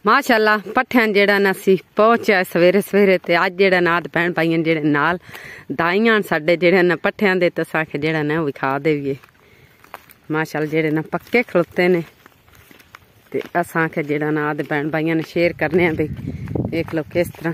माशाअल्लाह पट्ठियां जेड़ा ना असी पहुंचा सवेरे सवेरे ते अज जेड़ा ना आद भैन भाइयां जेड़े नाल दाइयां साडे जेड़े ना पट्ठियां दे ते असांखे जेड़ा ना विखा देविए माशाअल्लाह जेड़े ना पक्के खलोते ने ते असांखे जेड़ा ना आद भैन भाइयां ने शेयर करने आ भाई देख लो किस तरह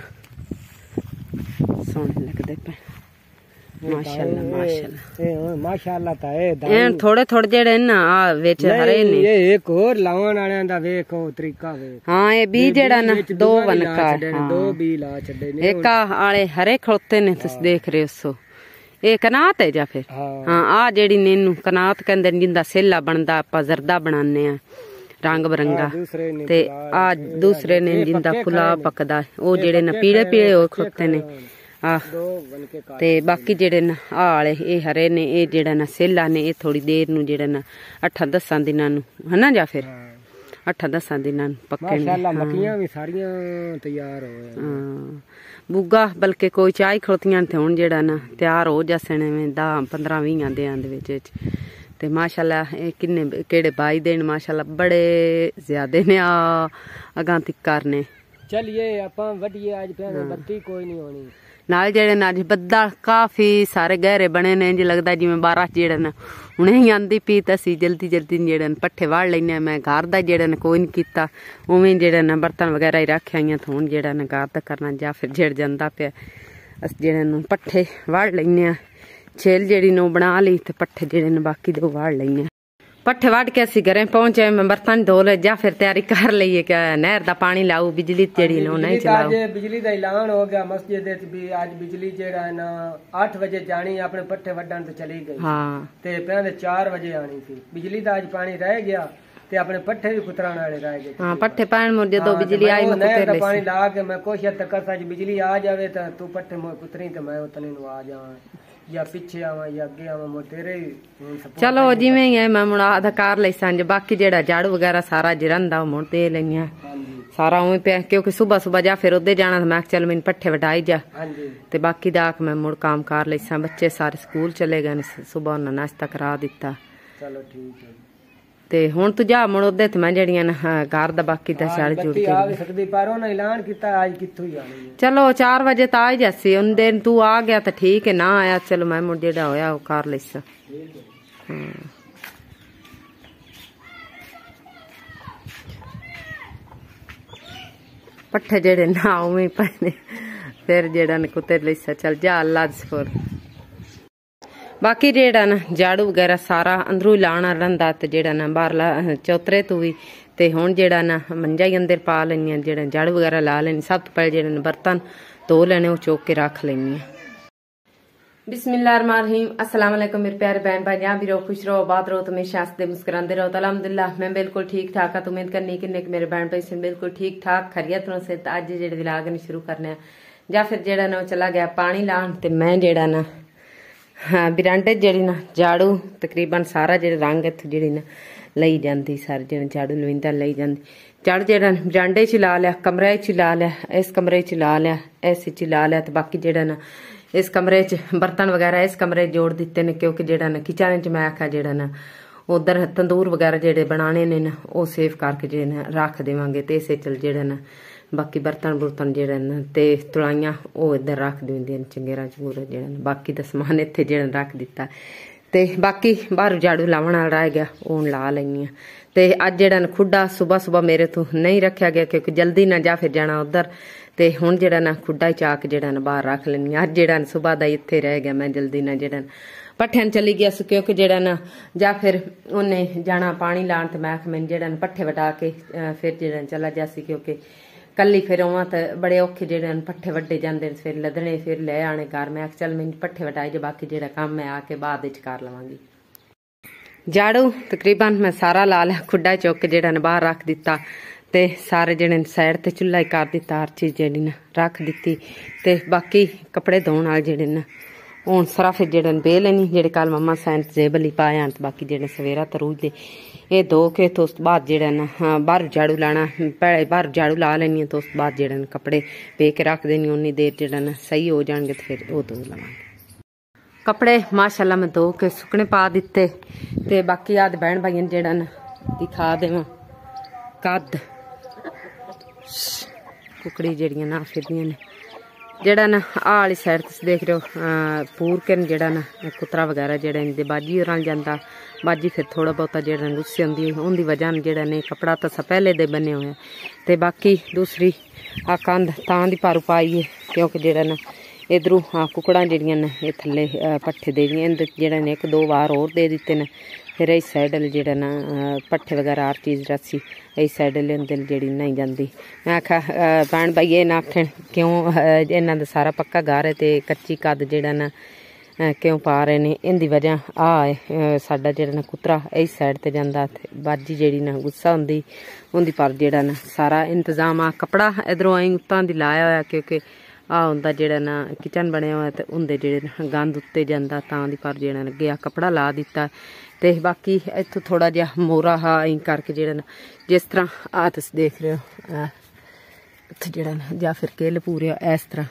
सोहने लगदे पे माशाअल्लाह माशाअल्लाह माशाअल्लाह ता ए थोड़े थोड़े जेड़े ना आ विच हरे ने ये एक और लावन वाले दा वेख ओ तरीका वेख हां ये बी जेड़ा ना दो बनका दो बी ला छड़े ने एक आले हरे खलोते ने तुस देख रहे हो ये कनात है जा फिर हां आ जेड़ी नेनू कनात कहंदे जिंदा सेला बनदा आपा जरदा बनाने आ रंग बरंगा ते आ दूसरे ने जिंदा फुला पकदा ओ जेड़े ना पीले पीले हो खलोते ने ते बाकी जेड़े ना आले ये हरे ने ये जेड़ा ना सेला ने ये थोड़ी देर नु जेड़ा ना 8-10 दिनां नु है ना जा फिर 8-10 दिनां पक्के माशाअल्लाह मक्कियां भी सारियां तैयार हो बुग्गा बल्कि कोई चाय खड़ोतियां ते हुन जेड़ा ना तैयार हो जासने में 10-15-20 दियां दे विच ते माशाअल्लाह ये किन्ने केड़े बाई देन माशाअल्लाह बड़े ज्यादा ने अगां तिक्कर ने चलिए आपां वडिए आज पे बत्ती कोई नहीं होनी नाल जेड़े ना अज बद्दल काफी सारे गहरे बने ने जी लगदा जिवें बारिश जेड़ा ना हुणे ही आंदी पी ते असीं जल्दी जल्दी जेड़े पट्ठे वाड़ लैने मैं घर दा जेड़ा ना कोई नहीं कीता उवें जेड़ा ना बर्तन वगैरह ही रखे आईयां तो हुण जेड़ा ना घर दा करना जा फिर जेड़ जांदा पिया अस जेड़े ना पट्ठे वाड़ लैने छेल जेड़ी नो बना ली ते पट्ठे जेड़े ना बाकी दे वाड़ लैने पट्ठे वाड़ के असी घरें पहुंचे मैं बर्तन धो ले जा फिर तैयारी कर लईए क्या नहर दा पानी लाऊ बिजली जेड़ी नो नहीं चलाऊ आज बिजली दा ऐलान हो गया मस्जिद भी आज बिजली जेड़ा है ना 8 बजे जानी अपने पट्ठे वड्डन ते चली गई हां ते पहले 4 बजे आनी थी बिजली दा आज पानी रह गया ते अपने पट्ठे भी कुतराने वाले रह गए हां पट्ठे पान मोर जदों बिजली आई मैं कुतर ले पानी ला के मैं कोशिश त करता जी बिजली आ जावे त तू पट्ठे मोर कुतरी ते मैं उतने नु आ जावां या पीछे आवा या अगे आवा मो तेरे चलो जिवें ही है मैं मुड़ा आधा कार ले संज बाकी जेड़ा झाड़ू वगैरह सारा जिरंदा मुड़ दे लईया सारा उवें पे क्योंकि सुबह सुबह जा फिर ओदे जाना मैं चल मैंने पट्ठे वटाई जा ते बाकी दा मैं मुड़ काम कार ले सा बच्चे सारे स्कूल चले गए सुबह उन्हें नाश्ता करा दिता चलो ठीक है ते हुन तू जा मुड़ ओदे ते मैं जेड़ियां ना घर दा बाकी दा सारे जुड़ के आ सकदी पर उन्हें ऐलान कीता आज कित्थों ही आनी चलो 4 बजे ता आ जासी उन दिन तू आ गया तो ठीक है ना आया चलो मैं मुड़ जेड़ा होया वो कर लेसा पट्ठे जेड़े ना उवें पने फिर जेड़ा न कुतर लेसा चल जा अल्लाह सफर बाकी जेड़ा ना झाड़ू वगैरह सारा अंदरू ही लाना रहिंदा ते जेड़ा ना बाहरला चौतरे तू भी ते हुण जेड़ा ना मंजा ही अंदर पा लैनी जेड़ा झाड़ू वगैरह ला लैनी सब तो पहले जेड़े बर्तन धो लेने वो चौक के रख लैनी बिस्मिल्लाहिर्रहमानिर्रहीम अस्सलाम वालेकुम मेरे प्यारे बहन भाई जहाँ भी रहो खुश रहो आबाद रहो हमेशा हंसते मुस्कुराते रहो तो अल्हम्दुलिल्लाह मैं बिल्कुल ठीक ठाक हाँ। तो उम्मीद करनी कि मेरे बहन भाई से बिल्कुल ठीक ठाक खैरियत से अज जेड़े व्लॉग ने शुरू करने या फिर जेड़ा ना चला गया पानी लान ते मैं जेड़ा ना हाँ बिरांडे जेड़ी ना झाड़ू तकरीबन सारा जेड़ा रंग इत्थों जेड़ी ना लई जाती सारे जेड़ा झाड़ू लविंदा लई जाती झाड़ू जेड़ा बिरांडे च ला लिया कमरे च ला लिया इस कमरे च ला लिया इस च ला लिया तो बाकी जेड़ा ना इस कमरे च बर्तन वगैरह इस कमरे जोड़ दिते ने क्योंकि जेड़ा ना किचन च मैं आख्या जेड़ा ना उधर तंदूर वगैरह जेड़े बनाने ने ना वो सेव करके जेड़े ना रख देवांगे ते इसे चल जेड़ा ना बाकी बर्तन बुर्तन जेड़े न ते तुलाइयां वो इधर रख दिंदियां चंगेरा चंगूरा जेड़ा बाकी दा समान इत्थे जेड़ा रख दिता ते बाकी बाहर झाड़ू लावन वाला रह गया वो ला लईयां ते अज जेड़ा खुड्डा सुबह सुबह मेरे तो नहीं रखा गया क्योंकि जल्दी ना जा फिर जाना उधर ते हुण जेड़ा ना खुड्डा चाक जेड़ा ना बाहर रख लैनी अज जेड़ा सुबह दा इत्थे रह गया मैं जल्दी ना जेड़ा पट्ठियां चली गया क्योंकि जेड़ा ना जा फिर उन्हें जाना पानी लान ते मैं जेड़ा पट्ठे वटा के फिर जेड़ा चला जासी क्योंकि कली फिर आवां तो बड़े औखे जेड़े पट्ठे वड्डे जांदे फिर लदने फिर ले आने घर मैं चल मैं पट्ठे वटाई जो बाकी जेड़ा काम मैं आके बाद विच कर लवांगी झाड़ू तकरीबन मैं सारा ला लिया खुड्डा चौक जेड़ा न बाहर रख दिता ते सारे जेड़े साइड ते चुल्हा ही कर दिता हर चीज जेड़ी न रख दिती ते बाकी कपड़े धोने वाले जेड़े न हुण सरफ जेड़े बे लैनी जेड़े कल मम्मा साइंस जेबल ही पाए बाकी जेड़े सवेरा तरूज दे ये धो के तो उस बाद जेड़ा ना बाहर झाड़ू लाना पहले बाहर झाड़ू ला लेनी तो उस बाद जेड़ा कपड़े पे के रख देनी उन्नी देर जेड़ा ना सही हो जाएंगे तो फिर वो धो लवांगे कपड़े माशाल्लाह मैं धो के सुकने पा दिते ते बाकी आद बहन भाइयों जेड़ा ना दिखा देवां कद कुकड़ी जड़ियां ना फिरदियां ने जेड़ा ना आ वाली साइड तुम देख रहे हो पूर के जेड़ा ना कुतरा वगैरह जेड़ा इनके बाजी और जाता बाजी फिर थोड़ा बहुता जेड़ा गुस्से आंदी उनकी वजह ने जेड़ा ने कपड़ा तो सा पहले दे बने हुए ते बाकी दूसरी आ कंध तां दी पारू पाई है क्योंकि जेड़ा ना इधरों कुकड़ा जड़ियां ने ये थले पट्ठे दे दिए जेड़ा ने 1-2 बार और दे दिते ने फिर इस साइड जेड़ा ना पट्ठे वगैरह हर चीज़ रस्सी इस साइड अंदर जेड़ी नहीं जाती मैं आखा भैन भाई ये ना आखन क्यों इन्हों सारा पक्का घर है तो कच्ची कद जेड़ा ना क्यों पा रहे ने इनकी वजह आ है साडा जेड़ा ना कुतरा इस साइड ते जांदा बाजी जेड़ी ना गुस्सा होंदी उनकी पर जेड़ा ना सारा इंतजाम आ कपड़ा इधरों आई उत्तां दी लाया होया क्योंकि आ उनका जेड़ा ना किचन बनया हुआ तो उनके जेड़े गंद उत्ते जांदा तां दी पर जेड़ा ना गया कपड़ा ला दिता ते बाकी इत्थों थोड़ा जिहा मोरा हा आई करके जेड़ा ना जिस तरह आ तुस देख रहे हो इत्थों जेड़ा ना या फिर केल पूरे इस तरह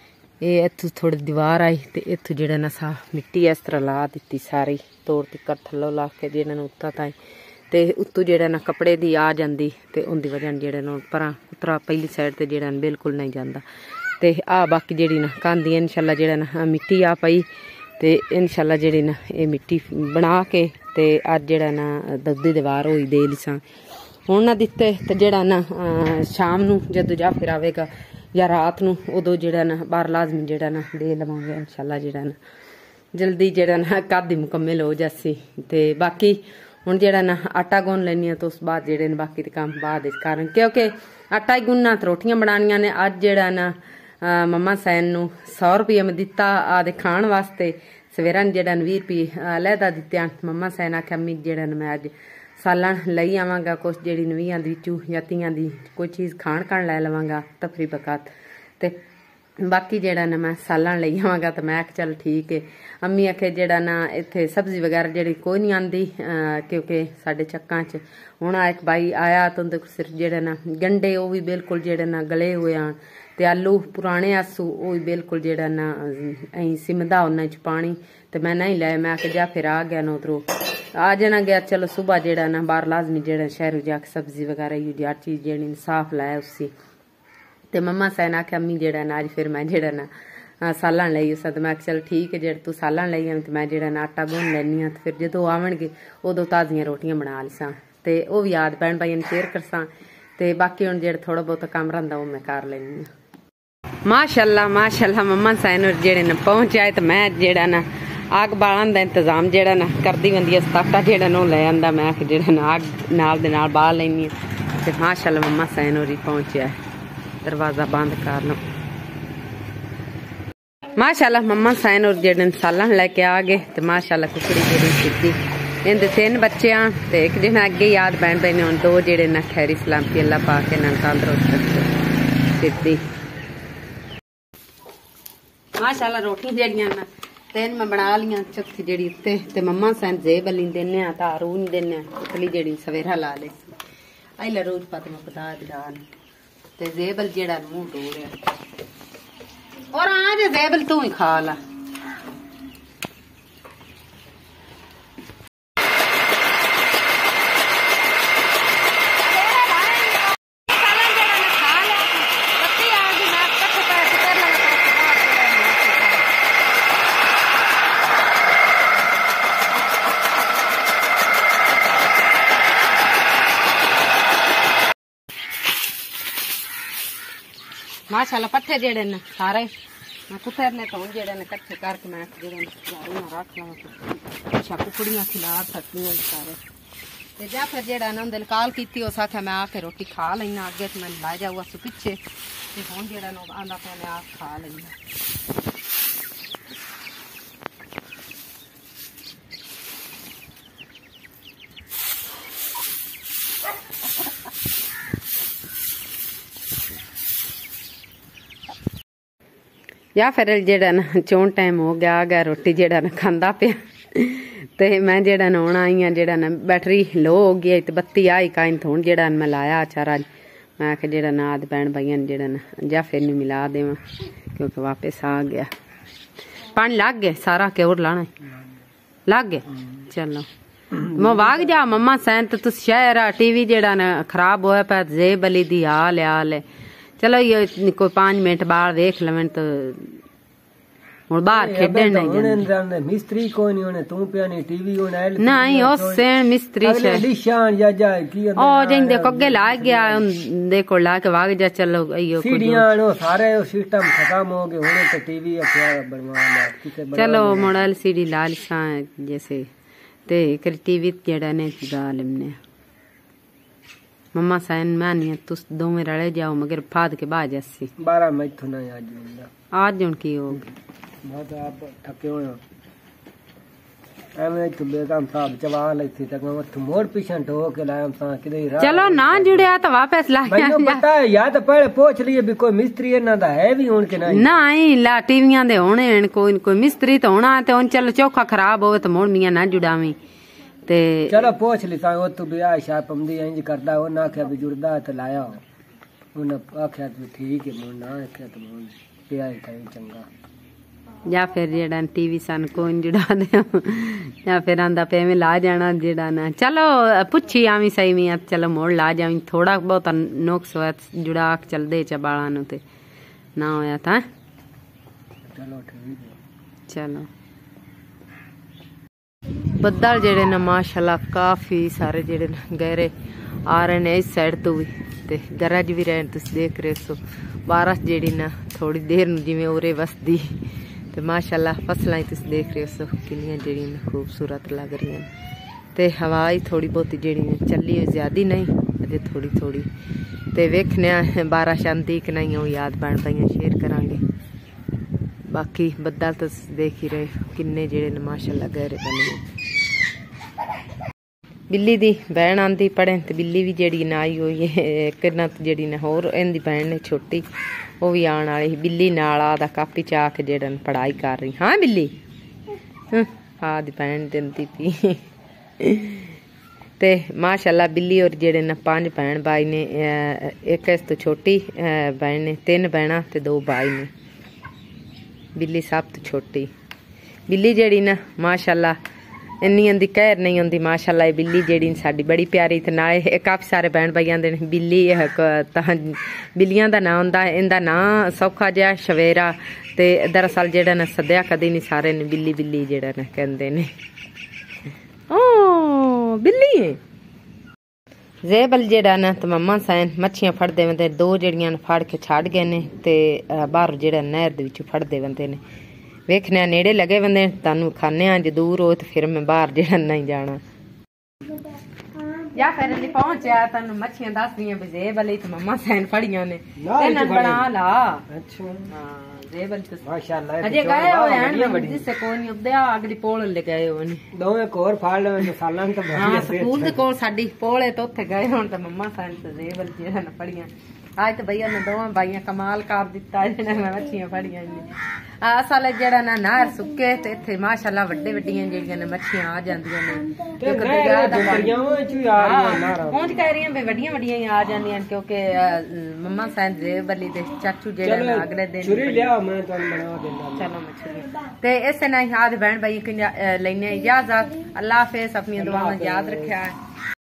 ये इत्थों थोड़ी दीवार आई तो इत्थों जेड़ा ना सा मिट्टी इस तरह ला दी सारी तोड़ तिक्कर थल्लों ला के जेड़ा ना उत्ता ताई ते उत्तों जेड़ा ना कपड़े दी आ जांदी ते उनदी वजह जेड़ा ना परां उतरा पहली साइड ते जेड़ा ना बिल्कुल नहीं जांदा ते आ बाकी जेड़ी ना कांदी इंशाल्लाह जेड़ा ना मिट्टी आ पई ते इंशाल्लाह जेड़ी ना ये मिट्टी बना के ते अज जेड़ा ना दुद्धी दीवार होई दे लिसां हुण ना दिते ते जेड़ा ना शाम नू जदों जा फिर आवेगा या रात नू उदों जेड़ा ना बाहर लाजमी जेड़ा ना दे लवांगे इंशाल्लाह जेड़ा ना जल्दी जेड़ा ना कद मुकम्मल हो जासी ते बाकी हुण जेड़ा ना आटा गुन लैनी तो उस बाद जेड़े ने बाकी दे काम बाद कारण क्योंकि आटा ही गुनना ते रोटियां बनानियां ने अज जेड़ा ना मम्मा सैन नू 100 रुपये मैं दिता आदे खाण वास्ते सवेरा जेड़ा 20 रुपये अलहदा दित्ते मम्मा सैन आख्या अम्मी जेड़ा मैं अज सालन लई आवांगा कुछ जेड़ी नवीं दी चू या तियां दी कोई चीज़ खाण लै लवांगा तफरी बकात ते बाकी जेड़ा ना मैं सालन लई आवांगा तो मैं चल ठीक है अम्मी आखे जेड़ा ना इत्थे सब्जी वगैरह जेड़ी कोई नहीं आंदी क्योंकि साडे चक्कां च हुण एक भाई आया तो उंदे सिर्फ जेड़ा ना गंडे वो भी बिल्कुल जेड़े ना गले हुए आन ते आलू पुराने आसू वो भी बिल्कुल जेड़ा ना अं सिमदा उन्ना च पानी ते मैं नहीं लाया मैं आखे जा फिर आ गया ना उधरों आ जाना गया चलो सुबह जेड़ा ना बाहर लाजमी जेड़ा शहरों जाके सब्जी वगैरह यूज हर चीज़ जेड़ी साफ लाया उसी ते मम्मा सैन आख्या अम्मी जेड़ा ना अज फिर मैं जेड़ा ना सालन लई उस तो मैं चल ठीक है जेड़ तू सालन लई आई तो मैं जेड़ा ना आटा गुन लैनी हाँ फिर जो आवणगे उदों ताज़ियां रोटियां बना लिसां ते वो भी याद भैन भाइयों शेयर करसां ते बाकी हुण जेड़ा थोड़ा बहुत काम रहिंदा वो मैं कर लैनी माशाल्लाह माशाल्लाह मम्मा सैन और जेड़े ना पहुंच आए तो मैं जेड़ा ना आग बालन का इंतजाम जेड़ा ना करदी वंदी आटा जेड़ा ना लै आंदा मैं जेड़ा ना आग नाल दे नाल बाल लैनी ते माशाल्लाह मम्मा सैन होरी पहुंचे दरवाजा बंद कर लो माशाल्लाह मम्मा सैन और जेड़े सालन लैके आ गए तो माशाल्लाह कुकड़ी जेड़ी सीधी इनके 3 बच्चे ते एक दिन अगे याद बहन बहन हुण 2 जेड़े ना खैरी सलामती अल्लाह पाक इन्हां तंदरुस्त रखे सीधी माशाल्लाह रोटी जेड़ियां ना 3 मैं बना लियां चौथी जेड़ी उत्ते ते मम्मा सैन जेबल देने तारून देने उतली जेड़ी सवेरा ला ले आई ला रोज फातिमा पता दिलान ते जेबल जेड़ा मुंह डोरिया और आज जेबल तू ही खा ला माशाल्लाह पट्ठे जेड़े ने सारे मैं कुतर ने तो जेड़े ने इकट्ठे करके मैं जेड़े ने रख लवां अच्छा कुकड़ियां खिला सकती हैं सारे ते जा फिर जेड़ा ना उंदे काल कीती उस आखे मैं आके रोटी खा लेना अगे तो मैं ला जाऊगा सु पीछे ते हुण जेड़ा ना आंदा पे मैं आप खा लेना या फिर जेड़ा ना चोन टाइम हो गया आ गया रोटी जेड़ा ना खांदा पे ते मैं जेड़ा ना होना आई जेड़ा ना बैटरी लो हो गई तो बत्ती आई काइन थोन जेड़ा मैं लाया अचार अज मैं आखे जेड़ा ना आद भैन भाइयों जेड़ा ना जा फिर नहीं मिला देव क्योंकि वापस आ गया पानी लग गया सारा के और लाना लग गया चलो मैं वाग जा मम्मा सैन तो तुस शहर टीवी जेड़ा ना खराब होया पे जेब अली दी हाल है। चलो ये कोई 5 मिनट बाद देख लवें तो हुन बाहर खेडण नहीं जांदे। मिस्त्री कोई नहीं होने तू पे नहीं टीवी होने नहीं ओ सेन मिस्त्री छे निशान जा की ओ जिंदे कोगे ला गया देखो ला के वाग जा। चलो अयो सीढ़ियां नो सारे सिस्टम खत्म हो गए होने तो टीवी क्या बनवा ला। चलो मॉडल सीडी लाल सा जैसे ते कर टीवी जेड़ा ने गाल ने मम्मा सैन मानिया तुस दोवें रले जाओ मगर फाद के बाद जैसी 12 मई तो नहीं आज हुन की हो बहुत आप थके हुए हो एमे तो बेगम साहब चवा लेती तक मैं तो मोड़ पीछे ढो के लाया सा किदे चलो ना जुड़या तो वापस ला मैंने पता है या तो पहले पूछ लिए भी कोई मिस्त्री है ना दा है भी हुन के नहीं नहीं ला टीवियां दे होने कोई कोई मिस्त्री तो होना ते हुन चलो चौखा खराब होवे तो मोड़ मियां ना जुड़ावी ते चलो पूछ ली सा ओ तू भी आशा पमदी इंज करदा हो ना के भी जुड़दा तो लाया उन आख्या तो ठीक है मोड़ ना आख्या तो मोड़ पे आई चंगा या फिर जेड़ा टीवी सन कोई जुड़ा दे या फिर आंदा पे में ला जाना जेड़ा ना। चलो पुछी आवी सही में चलो मोड़ ला जावी थोड़ा बहुत नुक्स होया जुड़ा चल दे बाला नु ते ना होया था। चलो ठीक है चलो बदल जेड़े ना माशाल्लाह काफी सारे जेड़े ना गहरे आ रहे ने इस साइड तो भी ते गरज भी रहे तुस देख रहे सो बारिश जेड़ी ना थोड़ी देर नु जिवें उरे वसदी ते माशाल्लाह फसलां तुस देख रहे हो किनियां जेड़ियां खूबसूरत लग रही ते हवा ही थोड़ी बहुत जेड़ी चली ज्यादा नहीं अजे थोड़ी थोड़ी ते वेखने बारिश आंदी कि नहीं वो याद बन पाइयां शेयर करांगे। बाकी बदल तो देख ही रहे किन्ने जेड़े माशाल्लाह गहरे बने। बिल्ली दी बहन आंदी पढ़े ते बिल्ली भी जेड़ी ना आई हुई है एक ना जेड़ी ना होर इहदी बहन ने छोटी वो भी आने वाली बिल्ली नाल आदा कापी चाक जेड़ा पढ़ाई कर रही। हाँ बिल्ली हाँ दी भैन दिंदी पी ते माशाल्लाह बिल्ली और जेड़े न 5 भैन भाई ने एक इस तो छोटी बहन ने 3 भैना ते 2 भाई ने बिल्ली सब तो छोटी बिल्ली जेड़ी ना माशाल्लाह इन्नी आंदी कहर नहीं आंदी माशाल्लाह बिल्ली जेड़ी साडी बड़ी प्यारी ते नाले काफी सारे भैन भाई आंदे ने बिल्ली बिल्लियां दा नां हुंदा इंदा नां सौखा जिहा शवेरा ते दरअसल जेड़ा ना सद्या कदी नहीं सारे ने बिल्ली बिल्ली जेड़ा ना कहंदे ने। ओ बिल्ली है जेबल जेड़ा ना ते मम्मा सैन मच्छियां फड़दे वंदे 2 जेड़ियां फड़ के छड़ गए ने ते बाहर जेड़ा नहर दे विच फड़दे वंदे ने वेखने नेड़े लगे बंदे तानू खाने जो दूर हो तो फिर मैं बाहर जेड़ा नहीं जाना या फिर नहीं पहुंचा तानू मच्छियां दस दी जेब वाली तो मम्मा सैन फड़ियां ने ते बना ला। अच्छा हां जेबल तो माशाल्लाह अजे गए हो हैं जिससे कोई नहीं उदया अगली पोल ले गए हो ने दोवे कोर फाड़ ले मसाला तो हां स्कूल दे कोल साडी पोले तो उथे गए हुन ते मम्मा सैन तो जेबल जेड़ा ना फड़ियां आज तो भैया ने दोवां भाइयां कमाल कर दिता जेड़ा मच्छियां फड़ियां ने असल जेड़ा ना नहर सुके ते इत्थे माशाल्लाह वड्डे वड्डियां जेड़ियां ने मच्छियां आ जांदियां ने ते दरिया दा पानी पहुंच कह रही हैं वड्डियां वड्डियां आ जांदियां क्योंकि मम्मा सैन जेब वाली दे चाचू जेड़ा ना अगले दिन छुरी लिया मैं तुहानू बना देना। चलो मछली ते इस ने याद बहन भाई लेने इजाजत अल्लाह हाफिज अपनी दुआवां याद रखिया।